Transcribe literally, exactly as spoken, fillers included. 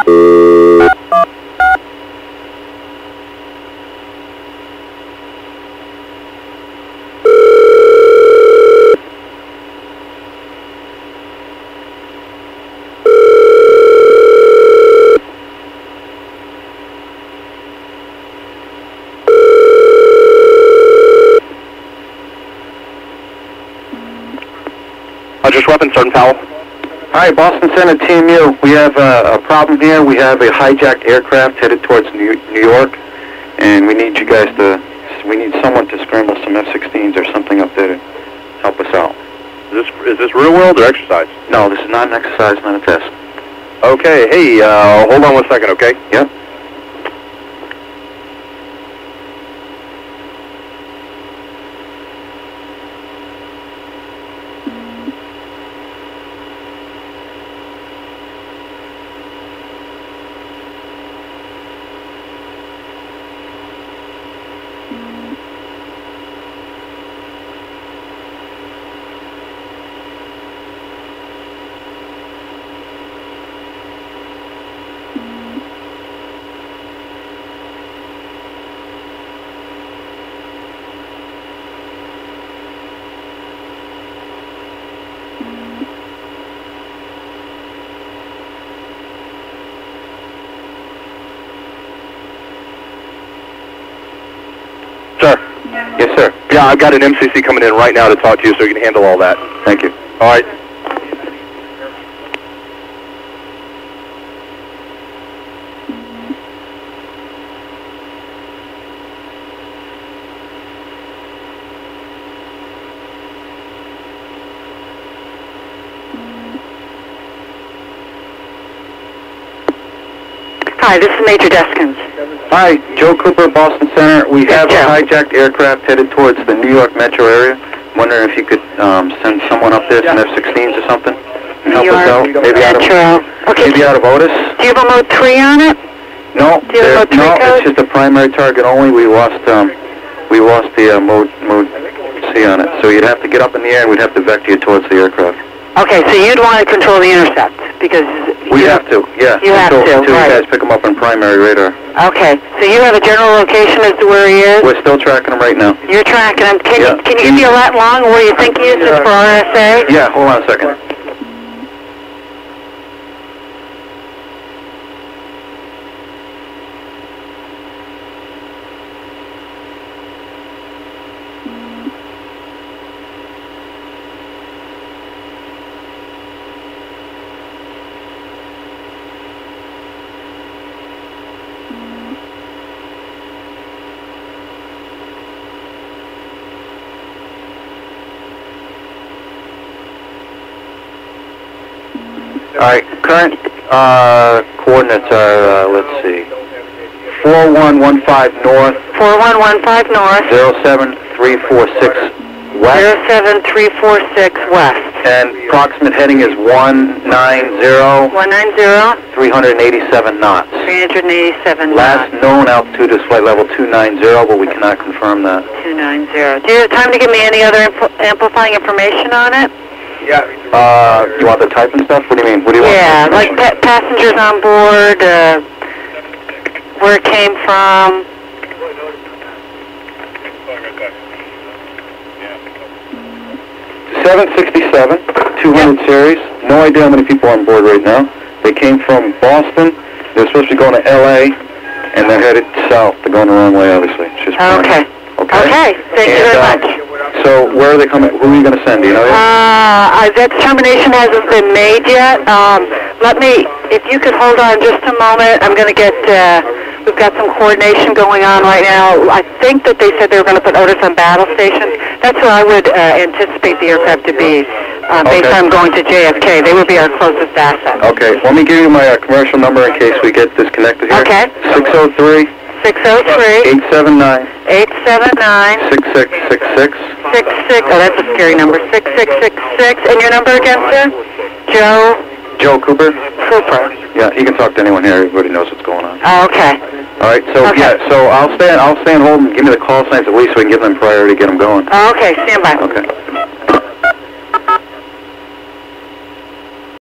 Just Weapons, Sergeant Powell. Hi, Boston Center, Team U. We have a, a problem here. We have a hijacked aircraft headed towards New, New York, and we need you guys to, we need someone to scramble some F sixteens or something up there to help us out. Is this, is this real world or exercise? No, this is not an exercise, not a test. Okay, hey, uh, hold on one second, okay? Yep. Sir? Yes, sir. Yeah, I've got an M C C coming in right now to talk to you so you can handle all that. Thank you. All right. Hi, this is Major Deskins. Hi, Joe Cooper, Boston Center. We have Joe. a hijacked aircraft headed towards the New York metro area. Wondering if you could um, send someone up there, some F sixteens or something, and help New us out. York Maybe out of, Metro. Okay. maybe out of Otis. Do you have a mode three on it? No, Do you have there- a mode three no, code? it's just a primary target only. We lost, um, we lost the uh, mode mode C on it. So you'd have to get up in the air, and we'd have to vector you towards the aircraft. Okay, so you'd want to control the intercept because We you have to, yeah. You have until, to, until right. you guys pick him up on primary radar. Okay, so you have a general location as to where he is. We're still tracking him right now. You're tracking him. Can Yeah. you can you give me a lat long where you think he is just for R S A? Yeah, hold on a second. All right, current uh, coordinates are, uh, let's see, four one one five north, Four one one five north. zero seven three four six west, Zero seven three four six west. and approximate heading is one nine zero, One nine zero three hundred eighty-seven knots. three hundred eighty-seven. Last known altitude is flight level two nine zero, but we cannot confirm that. Two nine zero. Do you have time to give me any other impl amplifying information on it? Yeah. Uh, you want the type and stuff? What do you mean? What do you Yeah, want? like pa passengers on board, uh, where it came from. seven sixty-seven, two hundred Yep. series. No idea how many people are on board right now. They came from Boston. They're supposed to be going to L A, and they're headed south. They're going the wrong way, obviously. It's just Okay. Okay. Okay, thank you And, very uh, much. So where are they coming? Who are you going to send? Do you know yet? Uh, that determination hasn't been made yet. Um, let me, if you could hold on just a moment, I'm going to get, uh, we've got some coordination going on right now. I think that they said they were going to put Otis on battle stations. That's where I would uh, anticipate the aircraft to be, uh, based Okay. on going to J F K. They would be our closest asset. Okay. Let me give you my uh, commercial number in case we get disconnected here. Okay. six oh three, six oh three, eight seven nine, eight seven nine, six six six six. six six, oh, that's a scary number, six six six six. And your number again, sir? Joe Joe Cooper? Cooper. Yeah, he can talk to anyone here. Everybody knows what's going on. Oh, okay. All right, so Okay. yeah, so I'll stay. I'll stay on hold and give me the call signs at least so we can give them priority to get them going. Oh, okay, stand by. Okay.